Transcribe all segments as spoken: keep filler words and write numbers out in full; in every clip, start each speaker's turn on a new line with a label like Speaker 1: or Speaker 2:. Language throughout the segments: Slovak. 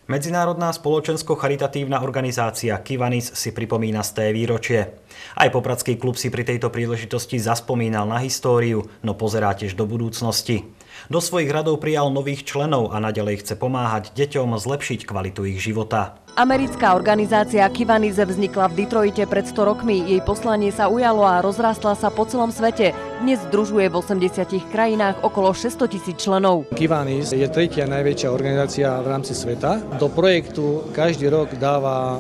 Speaker 1: Medzinárodná spoločensko-charitatívna organizácia Kiwanis si pripomína sté výročie. Aj popradský klub si pri tejto príležitosti zaspomínal na históriu, no pozerá tiež do budúcnosti. Do svojich radov prijal nových členov a naďalej chce pomáhať deťom zlepšiť kvalitu ich života.
Speaker 2: Americká organizácia Kiwanis vznikla v Detroite pred sto rokmi. Jej poslanie sa ujalo a rozrástla sa po celom svete. Dnes združuje v osemdesiatich krajinách okolo šesťsto tisíc členov.
Speaker 3: Kiwanis je tretia najväčšia organizácia v rámci sveta. Do projektu každý rok dáva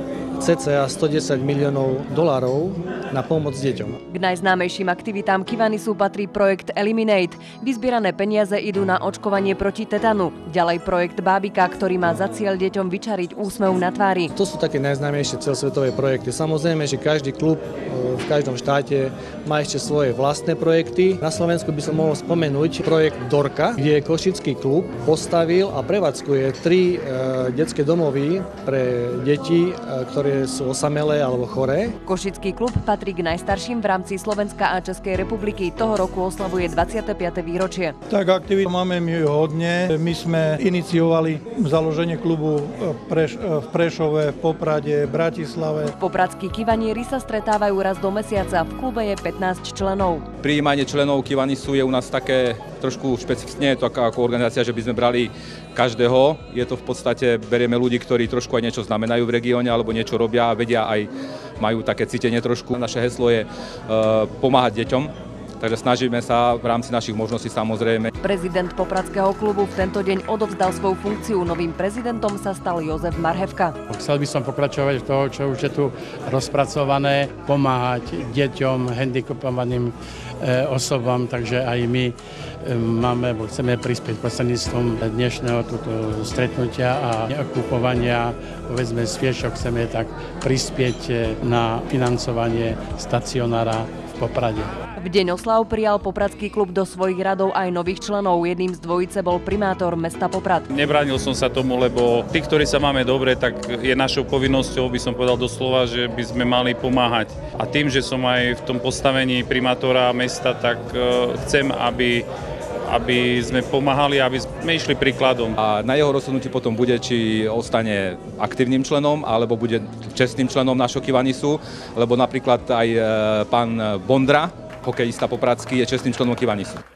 Speaker 3: cca stodesať miliónov dolárov na pomoc deťom.
Speaker 2: K najznámejším aktivitám Kiwanisu patrí projekt Eliminate. Vyzbierané peniaze idú na očkovanie proti tetanu. Ďalej projekt Bábika, ktorý má za cieľ deťom vyčariť úsmev na tvári.
Speaker 3: To sú také najznámejšie celosvetové projekty. Samozrejme, že každý klub v každom štáte má ešte svoje vlastné projekty. Na Slovensku by som mohol spomenúť projekt Dorka, kde Košický klub postavil a prevádzkuje tri e, detské domovy pre deti, e, ktoré sú osamelé alebo choré.
Speaker 2: Košický klub patrí k najstarším v rámci Slovenska a Českej republiky. Toho roku oslavuje dvadsiate piate výročie.
Speaker 4: Tak aktivít máme my hodne. My sme iniciovali založenie klubu Preš- v Prešove, v Poprade, v Bratislave.
Speaker 2: Popradskí kiwanieri sa stretávajú raz do mesiaca. V klube je pätnásť členov.
Speaker 5: Prijímanie členov Kiwanisu je u nás také trošku špecifické, to ako organizácia, že by sme brali každého. Je to v podstate, berieme ľudí, ktorí trošku aj niečo znamenajú v regióne alebo niečo robia a vedia aj, majú také cítenie trošku. Naše heslo je uh, pomáhať deťom. Takže snažíme sa v rámci našich možností samozrejme.
Speaker 2: Prezident popradského klubu v tento deň odovzdal svoju funkciu. Novým prezidentom sa stal Jozef Marhevka.
Speaker 6: Chcel by som pokračovať v toho, čo už je tu rozpracované, pomáhať deťom, handicapovaným e, osobám, takže aj my e, máme, chceme prispieť prostredníctvom dnešného túto stretnutia a kupovania, povedzme sviešok, chceme tak prispieť na financovanie stacionára v Poprade.
Speaker 2: V deň oslav prijal popradský klub do svojich radov aj nových členov. Jedným z dvojice bol primátor mesta Poprad.
Speaker 7: Nebránil som sa tomu, lebo tí, ktorí sa máme dobre, tak je našou povinnosťou, by som povedal doslova, že by sme mali pomáhať. A tým, že som aj v tom postavení primátora mesta, tak chcem, aby aby sme pomáhali, aby sme išli príkladom.
Speaker 5: A na jeho rozhodnutí potom bude, či ostane aktívnym členom, alebo bude čestným členom našho Kiwanisu, lebo napríklad aj pán Bondra, hokejista popradský, je čestným členom Kiwanisu.